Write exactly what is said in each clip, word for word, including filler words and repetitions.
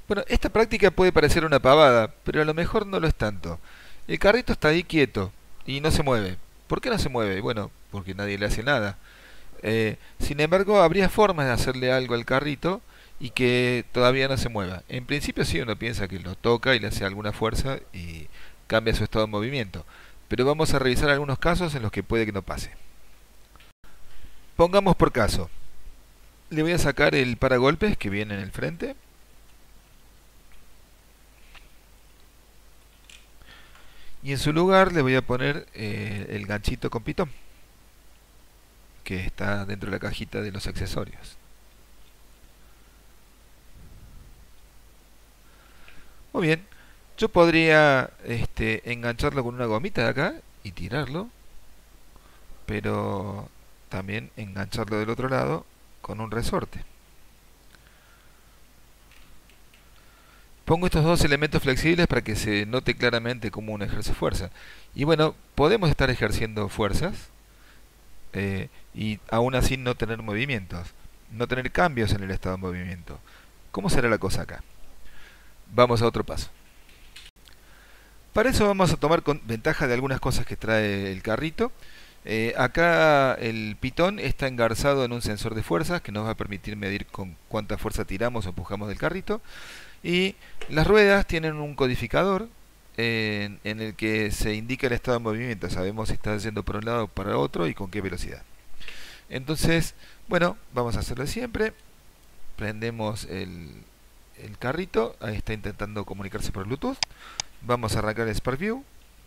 Bueno, esta práctica puede parecer una pavada, pero a lo mejor no lo es tanto. El carrito está ahí quieto y no se mueve. ¿Por qué no se mueve? Bueno, porque nadie le hace nada. Eh, sin embargo, habría formas de hacerle algo al carrito y que todavía no se mueva. En principio sí, uno piensa que lo toca y le hace alguna fuerza y cambia su estado de movimiento. Pero vamos a revisar algunos casos en los que puede que no pase. Pongamos por caso. Le voy a sacar el paragolpes que viene en el frente. Y en su lugar le voy a poner eh, el ganchito con pitón, que está dentro de la cajita de los accesorios. Muy bien, yo podría este, engancharlo con una gomita de acá y tirarlo, pero también engancharlo del otro lado con un resorte. Pongo estos dos elementos flexibles para que se note claramente cómo uno ejerce fuerza. Y bueno, podemos estar ejerciendo fuerzas eh, y aún así no tener movimientos, no tener cambios en el estado de movimiento. ¿Cómo será la cosa acá? Vamos a otro paso. Para eso vamos a tomar con ventaja de algunas cosas que trae el carrito. Eh, acá el pitón está engarzado en un sensor de fuerzas que nos va a permitir medir con cuánta fuerza tiramos o empujamos del carrito. Y las ruedas tienen un codificador en, en el que se indica el estado de movimiento. Sabemos si está yendo por un lado o para otro y con qué velocidad. Entonces, bueno, vamos a hacerlo siempre. Prendemos el, el carrito. Ahí está intentando comunicarse por Bluetooth. Vamos a arrancar el SparkView.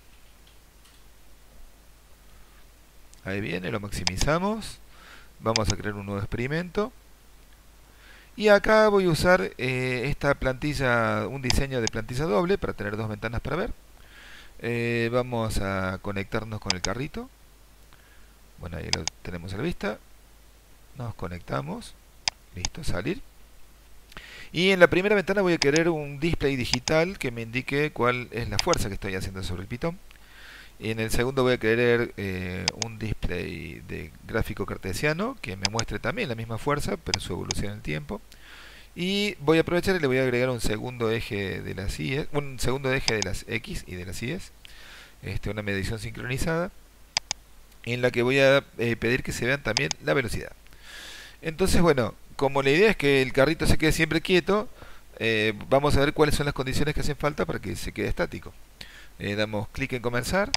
Ahí viene, lo maximizamos. Vamos a crear un nuevo experimento. Y acá voy a usar eh, esta plantilla, un diseño de plantilla doble para tener dos ventanas para ver. Eh, vamos a conectarnos con el carrito. Bueno, ahí lo tenemos a la vista. Nos conectamos. Listo, salir. Y en la primera ventana voy a querer un display digital que me indique cuál es la fuerza que estoy haciendo sobre el pitón. Y en el segundo voy a querer eh, un display de gráfico cartesiano que me muestre también la misma fuerza, pero su evolución en el tiempo. Y voy a aprovechar y le voy a agregar un segundo eje de las Y es, un segundo eje de las X y de las Y es, este, una medición sincronizada, en la que voy a eh, pedir que se vean también la velocidad. Entonces, bueno, como la idea es que el carrito se quede siempre quieto, eh, vamos a ver cuáles son las condiciones que hacen falta para que se quede estático. Eh, damos clic en comenzar.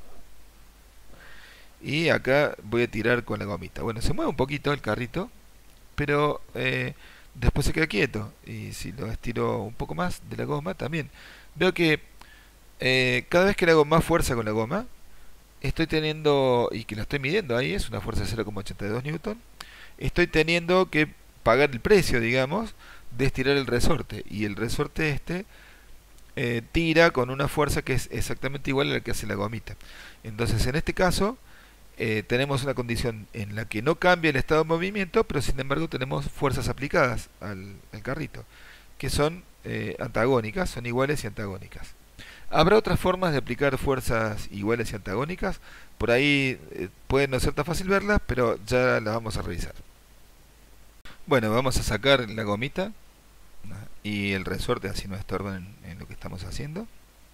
Y acá voy a tirar con la gomita. Bueno, se mueve un poquito el carrito, pero eh, después se queda quieto. Y si lo estiro un poco más de la goma, también. Veo que eh, cada vez que le hago más fuerza con la goma, estoy teniendo, y que lo estoy midiendo ahí, es una fuerza de cero coma ochenta y dos newton, estoy teniendo que pagar el precio, digamos, de estirar el resorte. Y el resorte este eh, tira con una fuerza que es exactamente igual a la que hace la gomita. Entonces, en este caso, Eh, tenemos una condición en la que no cambia el estado de movimiento, pero sin embargo tenemos fuerzas aplicadas al, al carrito, que son eh, antagónicas, son iguales y antagónicas. Habrá otras formas de aplicar fuerzas iguales y antagónicas, por ahí eh, puede no ser tan fácil verlas, pero ya las vamos a revisar. Bueno, vamos a sacar la gomita y el resorte, así no estorban en, en lo que estamos haciendo.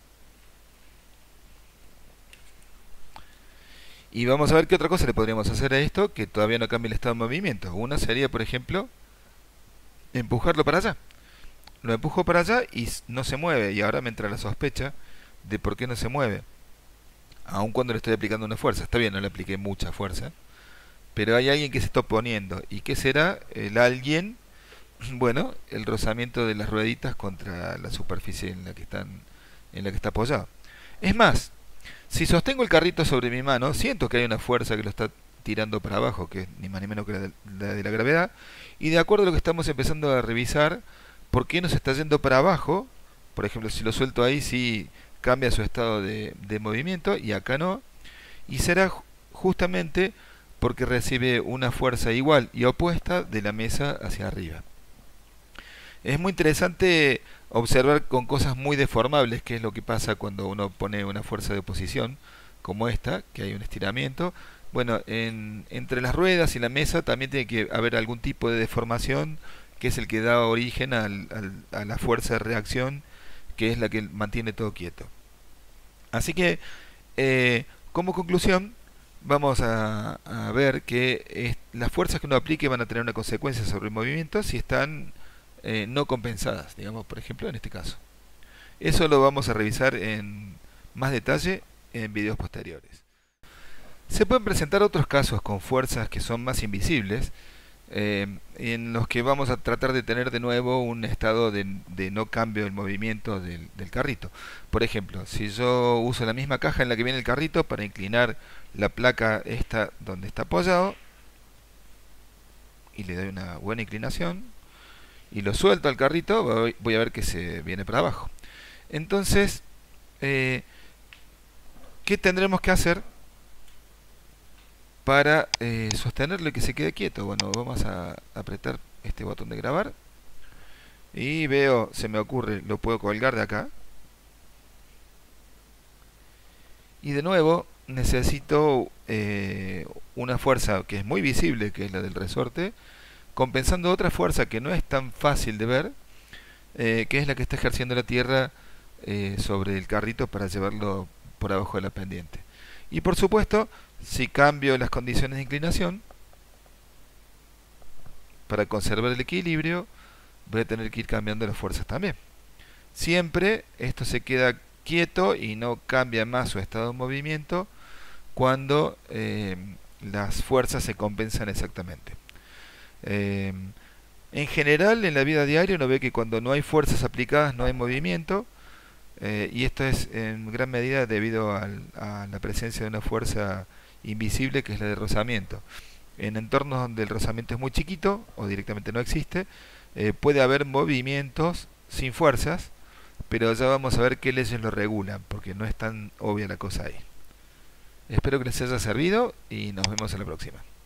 Y vamos a ver qué otra cosa le podríamos hacer a esto que todavía no cambie el estado de movimiento. Una sería, por ejemplo, empujarlo para allá. Lo empujo para allá y no se mueve. Y ahora me entra la sospecha de por qué no se mueve. Aun cuando le estoy aplicando una fuerza. Está bien, no le apliqué mucha fuerza. Pero hay alguien que se está oponiendo. ¿Y qué será el alguien? Bueno, el rozamiento de las rueditas contra la superficie en la que están, en la que está apoyado. Es más, si sostengo el carrito sobre mi mano, siento que hay una fuerza que lo está tirando para abajo, que es ni más ni menos que la de, la de la gravedad, y de acuerdo a lo que estamos empezando a revisar, ¿por qué nos está yendo para abajo? Por ejemplo, si lo suelto ahí, sí cambia su estado de, de movimiento, y acá no, y será justamente porque recibe una fuerza igual y opuesta de la mesa hacia arriba. Es muy interesante observar con cosas muy deformables qué es lo que pasa cuando uno pone una fuerza de oposición como esta, que hay un estiramiento. Bueno, en, entre las ruedas y la mesa también tiene que haber algún tipo de deformación que es el que da origen al- al- a la fuerza de reacción, que es la que mantiene todo quieto. Así que, eh, como conclusión, vamos a, a ver que es- las fuerzas que uno aplique van a tener una consecuencia sobre el movimiento si están eh, no compensadas, digamos, por ejemplo, en este caso. Eso lo vamos a revisar en más detalle en videos posteriores. Se pueden presentar otros casos con fuerzas que son más invisibles, eh, en los que vamos a tratar de tener de nuevo un estado de, de no cambio del movimiento del, del carrito. Por ejemplo, si yo uso la misma caja en la que viene el carrito para inclinar la placa esta donde está apoyado, y le doy una buena inclinación, y lo suelto al carrito, voy, voy a ver que se viene para abajo. Entonces, eh, ¿qué tendremos que hacer para eh, sostenerlo y que se quede quieto? Bueno, vamos a apretar este botón de grabar y veo, se me ocurre, lo puedo colgar de acá. Y de nuevo necesito eh, una fuerza que es muy visible, que es la del resorte, compensando otra fuerza que no es tan fácil de ver, eh, que es la que está ejerciendo la Tierra eh, sobre el carrito para llevarlo por abajo de la pendiente. Y por supuesto, si cambio las condiciones de inclinación, para conservar el equilibrio, voy a tener que ir cambiando las fuerzas también. Siempre esto se queda quieto y no cambia más su estado de movimiento cuando eh, las fuerzas se compensan exactamente. Eh, en general, en la vida diaria uno ve que cuando no hay fuerzas aplicadas no hay movimiento, eh, y esto es en gran medida debido al, a la presencia de una fuerza invisible que es la de rozamiento. En entornos donde el rozamiento es muy chiquito o directamente no existe, eh, puede haber movimientos sin fuerzas, pero ya vamos a ver qué leyes lo regulan, porque no es tan obvia la cosa ahí. Espero que les haya servido y nos vemos en la próxima.